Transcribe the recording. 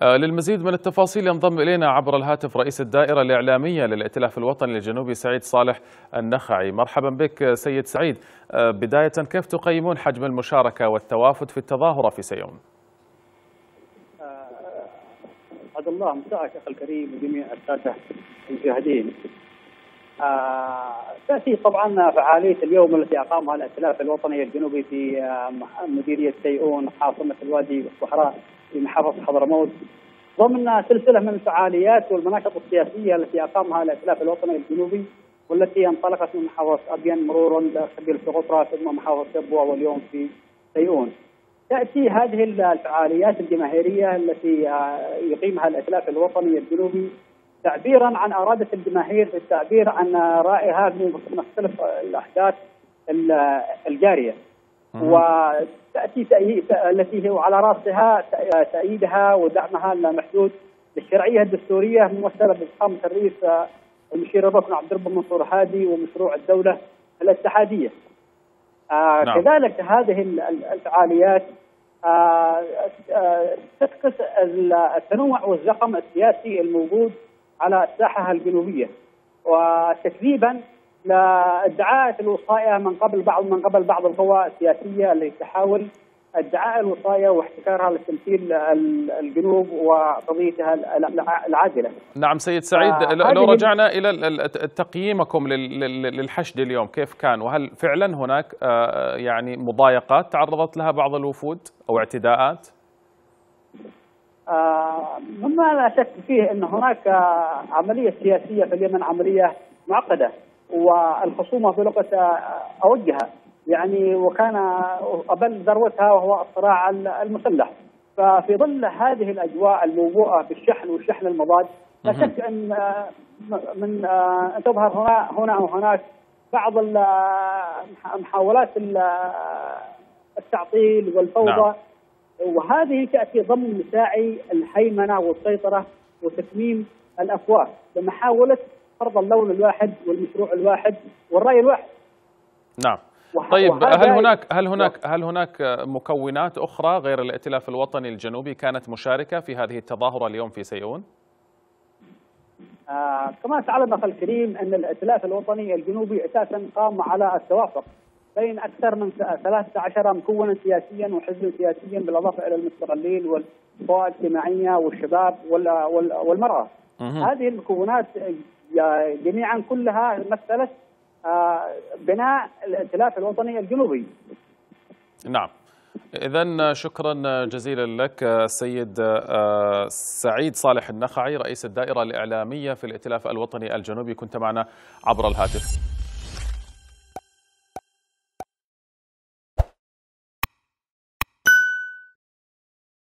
للمزيد من التفاصيل ينضم إلينا عبر الهاتف رئيس الدائرة الإعلامية للائتلاف الوطني الجنوبي سعيد صالح النخعي. مرحبا بك سيد سعيد. بداية، كيف تقيمون حجم المشاركة والتوافد في التظاهرة في سيئون؟ عبد الله، مساءك أخي الكريم وجميع السادة المشاهدين. تأتي طبعا فعالية اليوم التي أقامها الائتلاف الوطني الجنوبي في مديرية سيئون عاصمة الوادي والصحراء في محافظة حضرموت ضمن سلسلة من الفعاليات والمناشط السياسية التي أقامها الائتلاف الوطني الجنوبي، والتي انطلقت من محافظة أبين مرورا سبيل سقطرى ثم محافظة سبوة واليوم في سيئون. تأتي هذه الفعاليات الجماهيرية التي يقيمها الائتلاف الوطني الجنوبي تعبيرا عن إرادة الجماهير في التعبير عن رأيها في مختلف الأحداث الجارية، وتأتي التي هو على رأسها تأييدها ودعمها اللامحدود للشرعية الدستورية ممثلة بفخامة الرئيس المشير الركن عبد الرب منصور هادي ومشروع الدولة الاتحادية. نعم. كذلك هذه الفعاليات تعكس التنوع والزخم السياسي الموجود على الساحة الجنوبية، وتكذيبا لادعاءات الوصاية من قبل بعض القوى السياسية التي تحاول ادعاء الوصاية واحتكارها لتمثيل الجنوب وقضيتها العادلة. نعم سيد سعيد، لو رجعنا إلى تقييمكم للحشد اليوم كيف كان، وهل فعلا هناك يعني مضايقات تعرضت لها بعض الوفود أو اعتداءات؟ مما لا شك فيه أن هناك عملية سياسية في اليمن، عملية معقدة، والخصومة في لغة أوجها يعني، وكان قبل ذروتها وهو الصراع المسلح. ففي ظل هذه الأجواء الموبوءة بالشحن والشحن المضاد، لا شك أن من تظهر هنا وهناك بعض محاولات التعطيل والفوضى. نعم. وهذه تأتي ضمن مساعي الهيمنة والسيطرة وتكميم الأفواه بمحاولة فرض اللون الواحد والمشروع الواحد والرأي الواحد. نعم. طيب، هل هناك مكونات أخرى غير الائتلاف الوطني الجنوبي كانت مشاركة في هذه التظاهرة اليوم في سيئون؟ كما تعلم أخي الكريم أن الائتلاف الوطني الجنوبي أساسا قام على التوافق بين أكثر من 13 مكونا سياسيا وحزبا سياسيا، بالإضافة إلى المستقلين والقوى الاجتماعية والشباب والمرأة. هذه المكونات جميعا كلها مثلت بناء الائتلاف الوطني الجنوبي. نعم. إذن شكرا جزيلا لك السيد سعيد صالح النخعي رئيس الدائرة الإعلامية في الائتلاف الوطني الجنوبي، كنت معنا عبر الهاتف.